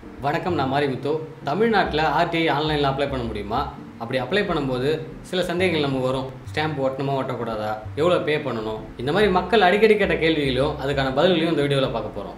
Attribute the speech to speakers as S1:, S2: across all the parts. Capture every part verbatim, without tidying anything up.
S1: வணக்கம், நான் மாரிமுத்து. தமிழ்நாட்டில் ஆர்டிஐ ஆன்லைனில் அப்ளை பண்ண முடியுமா? அப்படி அப்ளை பண்ணும்போது சில சந்தேகங்கள் நமக்கு வரும். ஸ்டாம்ப் ஒட்டணுமா ஒட்டக்கூடாதா, எவ்வளோ பே பண்ணணும், இந்த மாதிரி மக்கள் அடிக்கடி கேட்ட கேள்விகளையும் அதுக்கான பதில்களையும் இந்த வீடியோவில் பார்க்க போகிறோம்.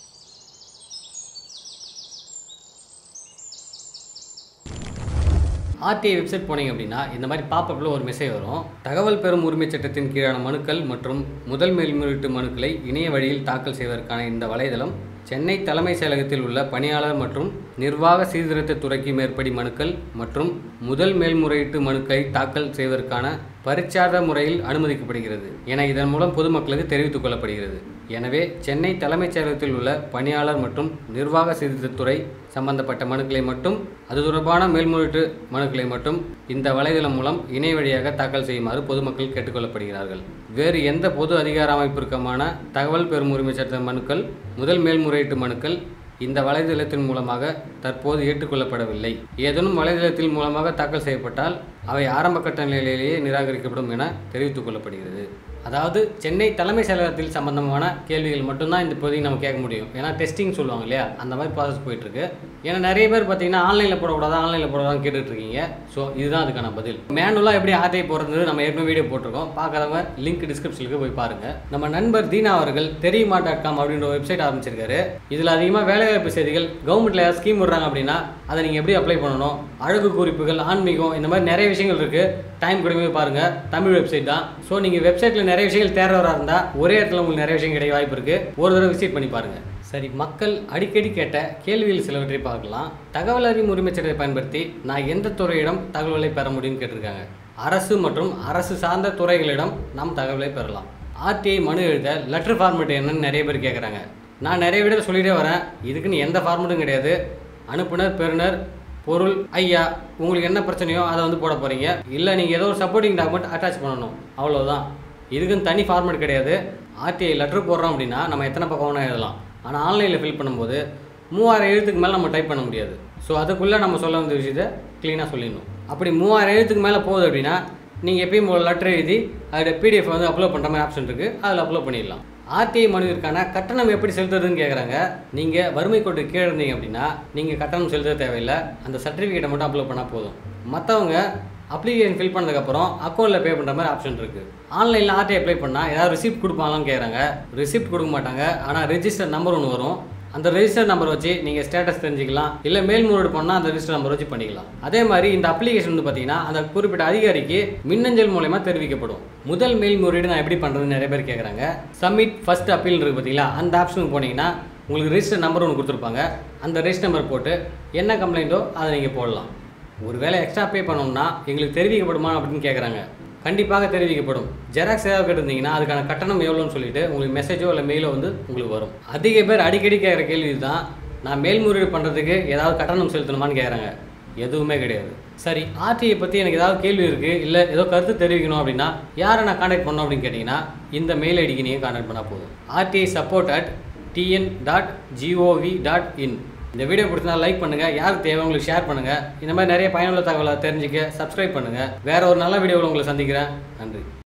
S1: ஆர்டிஐ வெப்சைட் போனீங்க அப்படின்னா இந்த மாதிரி பாப்பப்பில் ஒரு மெசேஜ் வரும். தகவல் பெறும் உரிமை சட்டத்தின் கீழான மனுக்கள் மற்றும் முதல் மேல்முறையீட்டு மனுக்களை இணைய வழியில் தாக்கல் செய்வதற்கான இந்த வலைதளம் சென்னை தலைமை செயலகத்தில் உள்ள பணியாளர் மற்றும் நிர்வாக சீர்திருத்த துறைக்கு மேற்படி மனுக்கள் மற்றும் முதல் மேல்முறையீட்டு மனுக்களை தாக்கல் செய்வதற்கான பரிச்சார்ந்த முறையில் அனுமதிக்கப்படுகிறது என இதன் மூலம் பொதுமக்களுக்கு தெரிவித்துக் கொள்ளப்படுகிறது. எனவே சென்னை தலைமைச் செயலகத்தில் உள்ள பணியாளர் மற்றும் நிர்வாக சீர்திருத்தத்துறை சம்பந்தப்பட்ட மனுக்களை மட்டும், அது தொடர்பான மேல்முறையீட்டு மனுக்களை மட்டும் இந்த வலைதளம் மூலம் இணைய வழியாக தாக்கல் செய்யுமாறு பொதுமக்கள் கேட்டுக்கொள்ளப்படுகிறார்கள். வேறு எந்த பொது அதிகார அமைப்பிற்குமான தகவல் பெறும் உரிமை சட்ட மனுக்கள், முதல் மேல்முறையீட்டு மனுக்கள் இந்த வலைதளத்தின் மூலமாக தற்போது ஏற்றுக்கொள்ளப்படவில்லை. ஏதேனும் வலைதளத்தின் மூலமாக தாக்கல் செய்யப்பட்டால் அவை ஆரம்ப கட்ட நிலையிலேயே நிராகரிக்கப்படும் என தெரிவித்துக் கொள்ளப்படுகிறது. அதாவது சென்னை தலைமை செயலகத்தில் சம்பந்தமான கேள்விகள் மட்டும்தான் இந்த இப்போதைக்கு நம்ம கேட்க முடியும். ஏன்னா டெஸ்டிங் சொல்லுவாங்க இல்லையா, அந்த மாதிரி ப்ராசஸ் போயிட்டுருக்கு. ஏன்னா நிறைய பேர் பார்த்தீங்கன்னா ஆன்லைனில் போடக்கூடாது ஆன்லைனில் போடக்கூடாதுன்னு கேட்டுட்ருக்கீங்க. ஸோ இதுதான் அதுக்கான பதில். மேனுவலாக எப்படி ஆர்டிஐ போடுறது நம்ம ஏற்கனவே வீடியோ போட்டிருக்கோம். பார்க்காதவங்க லிங்க் டிஸ்கிரிப்ஷனுக்கு போய் பாருங்கள். நம்ம நண்பர் தீனா அவர்கள் தெரியுமா டாட் காம் அப்படின்ற வெப்சைட் ஆரம்பிச்சிருக்காரு. இதில் அதிகமாக வேலைவாய்ப்பு செய்திகள், கவர்மெண்ட்டில் ஏதாவது ஸ்கீம் விடுறாங்க அப்படின்னா அதை நீங்கள் எப்படி அப்ளை பண்ணணும், அழகு குறிப்புகள், ஆன்மீகம், இந்த மாதிரி நிறைய விஷயங்கள் இருக்குது. டைம் கொடுமே பாருங்கள். தமிழ் வெப்சைட் தான். ஸோ நீங்கள் வெப்சைட்டில் நிறைய விஷயங்கள் தேர்றவராக இருந்தால் ஒரே இடத்துல உங்களுக்கு நிறைய விஷயம் கிடைக்க வாய்ப்பு இருக்குது. ஒரு தடவை விசிட் பண்ணி பாருங்கள். சரி, மக்கள் அடிக்கடி கேட்ட கேள்வியில் சிலவற்றை பார்க்கலாம். தகவல் அறியும் உரிமை சட்டத்தை பயன்படுத்தி நான் எந்த துறையிடம் தகவலை பெற முடியும்னு கேட்டிருக்காங்க. அரசு மற்றும் அரசு சார்ந்த துறைகளிடம் நாம் தகவலை பெறலாம். ஆர்டிஐ மனு எழுத லெட்டர் ஃபார்மேட் என்னன்னு நிறைய பேர் கேட்குறாங்க. நான் நிறைய வீடியோ சொல்லிகிட்டே வரேன். இதுக்குன்னு எந்த ஃபார்மேட்டும் கிடையாது. அனுப்புனர், பெறுநர், பொருள், ஐயா, உங்களுக்கு என்ன பிரச்சனையோ அதை வந்து போட போகிறீங்க. இல்லை நீங்கள் ஏதோ ஒரு சப்போர்ட்டிங் டாக்குமெண்ட் அட்டாச் பண்ணணும், அவ்வளோதான். இதுக்குன்னு தனி ஃபார்மேட் கிடையாது. ஆர்டிஐ லெட்டர் போடுறோம் அப்படின்னா நம்ம எத்தனை பக்கம் வேணால் எழுதலாம். ஆனால் ஆன்லைனில் ஃபில் பண்ணும்போது மூவாயிரம் எழுத்துக்கு மேலே நம்ம டைப் பண்ண முடியாது. ஸோ அதுக்குள்ளே நம்ம சொல்ல வேண்டிய விஷயத்தை க்ளீனாக சொல்லிடணும். அப்படி மூவாயிரம் எழுத்துக்கு மேலே போகுது அப்படின்னா நீங்கள் எப்பயும் ஒரு லெட்டர் எழுதி அதோட பிடிஎஃப் வந்து அப்லோட் பண்ணுற மாதிரி ஆப்ஷன் இருக்குது, அதில் அப்லோட் பண்ணிடலாம். ஆர்டிஐ மனுவிற்கான கட்டணம் எப்படி செலுத்துறதுன்னு கேட்குறாங்க. நீங்கள் வறுமை கோட்டு கீழே இருந்தீங்க அப்படின்னா நீங்கள் கட்டணம் செலுத்த தேவையில்லை. அந்த சர்டிஃபிகேட்டை மட்டும் அப்லோட் பண்ணால் போதும். மற்றவங்க அப்ளிகேஷன் ஃபில் பண்ணதுக்கப்புறம் அக்கௌண்ட்டில் பே பண்ணுற மாதிரி ஆப்ஷன் இருக்குது. ஆன்லைனில் ஆர்டிஐ அப்ளை பண்ணால் ஏதாவது ரிசிப்ட் கொடுப்பாங்களான்னு கேட்குறாங்க. ரிசிப்ட் கொடுக்க மாட்டாங்க. ஆனால் ரெஜிஸ்டர் நம்பர் ஒன்று வரும். அந்த ரெஜிஸ்டர் நம்பர் வச்சு நீங்கள் ஸ்டேட்டஸ் தெரிஞ்சிக்கலாம். இல்லை மேல்முறையீடு பண்ணால் அந்த ரெஜிஸ்டர் நம்பர் வச்சு பண்ணிக்கலாம். அதே மாதிரி இந்த அப்ளிகேஷன் வந்து பார்த்தீங்கன்னா அந்த குறிப்பிட்ட அதிகாரிக்கு மின்னஞ்சல் மூலமாக தெரிவிக்கப்படும். முதல் மேல்முறையீடு நான் எப்படி பண்ணுறதுன்னு நிறைய பேர் கேட்குறாங்க. சப்மிட் ஃபர்ஸ்ட் அப்பீல் இருக்குது பார்த்தீங்களா, அந்த ஆப்ஷனுக்கு போனீங்கன்னா உங்களுக்கு ரெஜிஸ்டர் நம்பர் ஒன்று கொடுத்துருப்பாங்க. அந்த ரெஜிஸ்டர் நம்பர் போட்டு என்ன கம்ப்ளைண்ட்டோ அதை நீங்கள் போடலாம். ஒரு வேளை எக்ஸ்ட்ரா பே பண்ணோம்னா எங்களுக்கு தெரிவிக்கப்படுமா அப்படின்னு கேட்குறாங்க. கண்டிப்பாக தெரிவிக்கப்படும். ஜெராக்ஸ் ஏதாவது கேட்டிருந்தீங்கன்னா அதுக்கான கட்டணம் எவ்வளோன்னு சொல்லிட்டு உங்களுக்கு மெசேஜோ இல்லை மெயிலோ வந்து உங்களுக்கு வரும். அதிக பேர் அடிக்கடி கேட்குற கேள்வி தான், நான் மேல்முறையீடு பண்ணுறதுக்கு ஏதாவது கட்டணம் செலுத்தணுமான்னு கேட்குறாங்க. எதுவுமே கிடையாது. சரி, ஆர்டிஐ பற்றி எனக்கு ஏதாவது கேள்வி இருக்குது, இல்லை ஏதோ கருத்து தெரிவிக்கணும் அப்படின்னா யாரை நான் கான்டாக்ட் பண்ணணும் அப்படின்னு கேட்டிங்கன்னா இந்த மெயில் ஐடிக்கு நீங்கள் கான்டாக்ட் பண்ணால் போதும். RTI support at TN dot GOV dot in. இந்த வீடியோ பிடிச்சிருந்தா லைக் பண்ணுங்கள், யாருக்கு தேவை உங்களுக்கு ஷேர் பண்ணுங்கள். இந்த மாதிரி நிறைய பயனுள்ள தகவலை தெரிஞ்சுக்க சப்ஸ்கிரைப் பண்ணுங்கள். வேறு ஒரு நல்ல வீடியோவில் உங்களை சந்திக்கிறேன். நன்றி.